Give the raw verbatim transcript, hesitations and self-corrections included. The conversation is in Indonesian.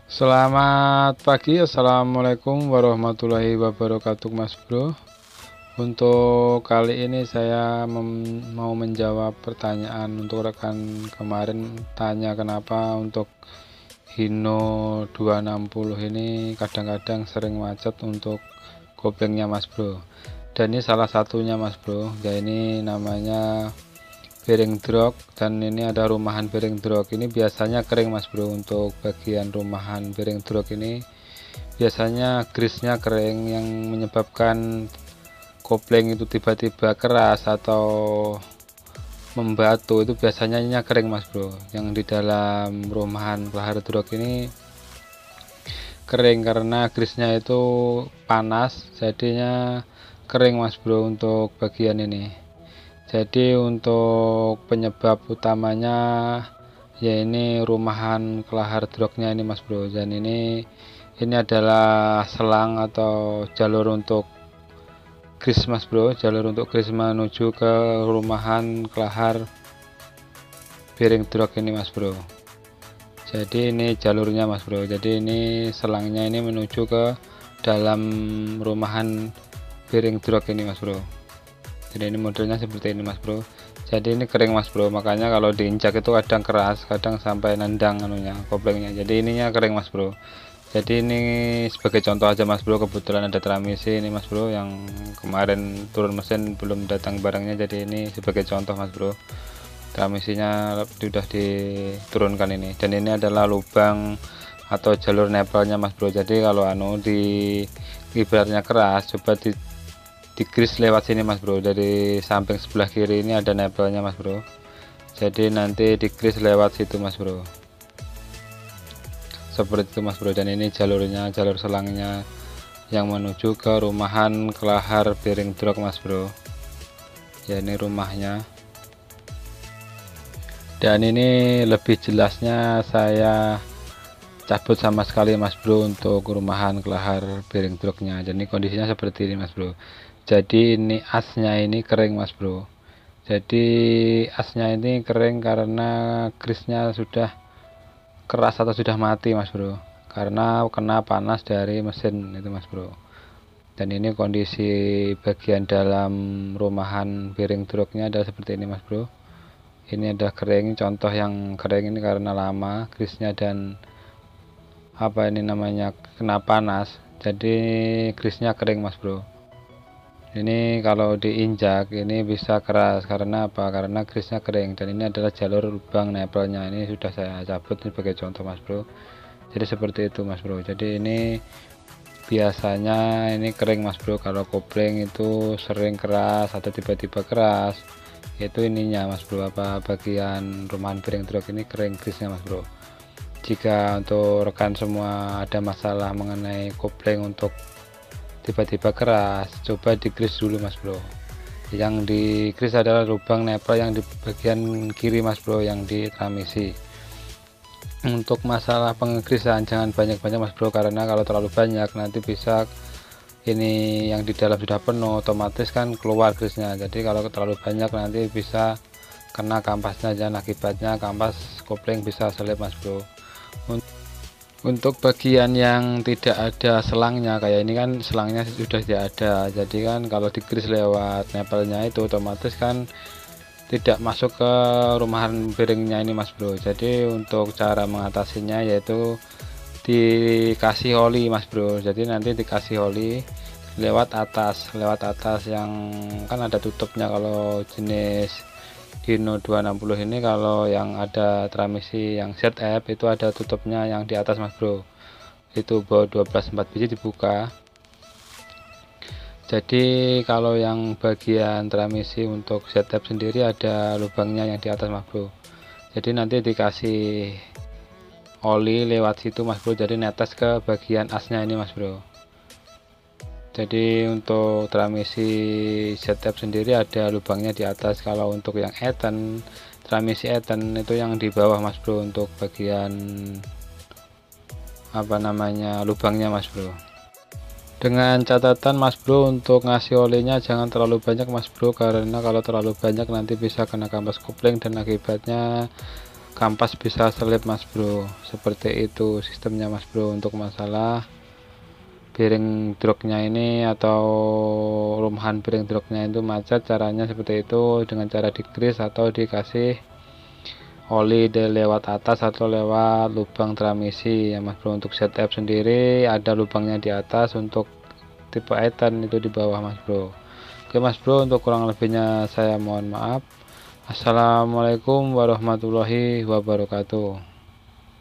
Selamat pagi, assalamualaikum warahmatullahi wabarakatuh, Mas Bro. Untuk kali ini saya mau menjawab pertanyaan untuk rekan kemarin tanya kenapa untuk Hino dua enam nol ini kadang-kadang sering macet untuk koplingnya, Mas Bro. Dan ini salah satunya, Mas Bro. Ya, ini namanya bearing drag, dan ini ada rumahan bearing drag. Ini biasanya kering, Mas Bro. Untuk bagian rumahan bearing drag ini biasanya grease-nya kering, yang menyebabkan kopling itu tiba-tiba keras atau membatu. Itu biasanya kering, Mas Bro. Yang di dalam rumahan kelahar drag ini kering karena grease-nya itu panas, jadinya kering, Mas Bro, untuk bagian ini. Jadi untuk penyebab utamanya ya ini rumahan kelahar dragnya ini, Mas Bro. Dan ini ini adalah selang atau jalur untuk grease, Mas Bro, jalur untuk grease menuju ke rumahan kelahar bearing drag ini, Mas Bro. Jadi ini jalurnya, Mas Bro. Jadi ini selangnya ini menuju ke dalam rumahan bearing drag ini, Mas Bro. Jadi ini modelnya seperti ini, Mas Bro. Jadi ini kering, Mas Bro, makanya kalau diinjak itu kadang keras, kadang sampai nendang anunya koplingnya. Jadi ininya kering, Mas Bro. Jadi ini sebagai contoh aja, Mas Bro, kebetulan ada transmisi ini, Mas Bro, yang kemarin turun mesin belum datang barangnya. Jadi ini sebagai contoh, Mas Bro, transmisinya sudah diturunkan ini. Dan ini adalah lubang atau jalur nepelnya, Mas Bro. Jadi kalau anu di ibaratnya keras, coba di di grease lewat sini, Mas Bro. Dari samping sebelah kiri ini ada nepelnya, Mas Bro. Jadi nanti di grease lewat situ, Mas Bro, seperti itu, Mas Bro. Dan ini jalurnya, jalur selangnya yang menuju ke rumahan kelahar bearing drag, Mas Bro. Ya, ini rumahnya. Dan ini lebih jelasnya saya cabut sama sekali, Mas Bro, untuk rumahan kelahar bearing dragnya. Jadi kondisinya seperti ini, Mas Bro. Jadi ini asnya ini kering, Mas Bro. Jadi asnya ini kering karena grease-nya sudah keras atau sudah mati, Mas Bro, karena kena panas dari mesin itu, Mas Bro. Dan ini kondisi bagian dalam rumahan bearing dragnya ada seperti ini, Mas Bro. Ini ada kering, contoh yang kering ini karena lama grease-nya dan apa ini namanya kena panas, jadi grease-nya kering, Mas Bro. Ini kalau diinjak ini bisa keras karena apa, karena grease-nya kering. Dan ini adalah jalur lubang nepelnya, ini sudah saya cabut sebagai contoh, Mas Bro. Jadi seperti itu, Mas Bro. Jadi ini biasanya ini kering, Mas Bro, kalau kopling itu sering keras atau tiba-tiba keras, itu ininya, Mas Bro, apa bagian rumahan bearing drag ini kering grease-nya, Mas Bro. Jika untuk rekan semua ada masalah mengenai kopling untuk tiba-tiba keras, coba di grease dulu, Mas Bro. Yang di grease adalah lubang nepel yang di bagian kiri, Mas Bro, yang di transmisi. Untuk masalah pengegrisan jangan banyak-banyak, Mas Bro, karena kalau terlalu banyak nanti bisa ini yang di dalam sudah penuh, otomatis kan keluar grease-nya. Jadi kalau terlalu banyak nanti bisa kena kampasnya, dan akibatnya kampas kopling bisa selip, Mas Bro. Untuk bagian yang tidak ada selangnya, kayak ini kan selangnya sudah tidak ada, jadi kan kalau di grease lewat nepelnya itu otomatis kan tidak masuk ke rumahan bearingnya ini, Mas Bro. Jadi untuk cara mengatasinya yaitu dikasih oli, Mas Bro. Jadi nanti dikasih oli lewat atas, lewat atas yang kan ada tutupnya. Kalau jenis Hino dua enam nol ini, kalau yang ada transmisi yang Z F itu ada tutupnya yang di atas, Mas Bro. Itu bawa dua belas empat biji dibuka. Jadi kalau yang bagian transmisi untuk Z F sendiri ada lubangnya yang di atas, Mas Bro. Jadi nanti dikasih oli lewat situ, Mas Bro. Jadi netes ke bagian asnya ini, Mas Bro. Jadi untuk transmisi Z F sendiri ada lubangnya di atas. Kalau untuk yang Etten, transmisi Etten itu yang di bawah, Mas Bro, untuk bagian apa namanya lubangnya, Mas Bro. Dengan catatan, Mas Bro, untuk ngasih olinya jangan terlalu banyak, Mas Bro, karena kalau terlalu banyak nanti bisa kena kampas kopling dan akibatnya kampas bisa selip mas bro, seperti itu sistemnya mas bro. Untuk masalah bearing drognya ini atau rumahan bearing drognya itu macet, caranya seperti itu dengan cara digrease atau dikasih oli dari lewat atas atau lewat lubang transmisi ya mas bro. Untuk setup sendiri ada lubangnya di atas, untuk tipe Ethan itu di bawah mas bro. Oke mas bro, untuk kurang lebihnya saya mohon maaf. Assalamualaikum warahmatullahi wabarakatuh.